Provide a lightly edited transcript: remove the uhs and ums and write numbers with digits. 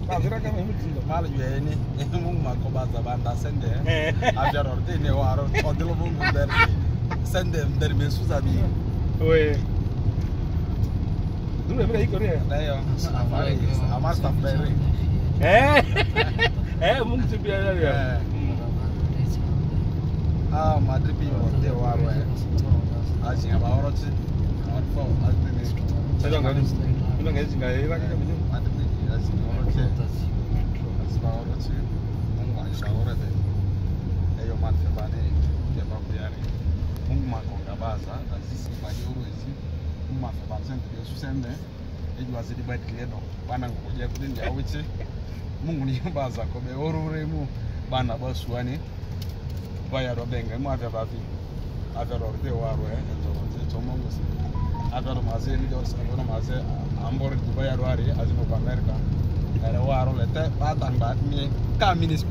Bazira kama mtindo. Mal yeni mung makobaza banda sende. Ajar ordine waro odelo mung der. Sende der mesuza bi. Oe. Dulu berapa ikut ya? Dayo. Amar staff dari. Mung sebiar ya. Ah, madribi wote waro. Aji ngabawaro chi. Orfo adini. Saya enggak ini lagi kan begitu. Madribi aji ngabawaro chi. Ngabawaro chi. Mung ngabawaro de. Ayo man febane ya bakuyari. Mung makongabaza azisi bayoro ezi. Mung febane sente de susende. Ejo azidi bad kledo. Bana ngoje kudindi awichi. Mungu ni baza ko be orure mu bana basuani. Baya do benga mu ava bavi ava do de waro to mongo se ava do maze ni do sa do maze ambor di baya do ari azino ko america era waro lete patang bat mi ka minis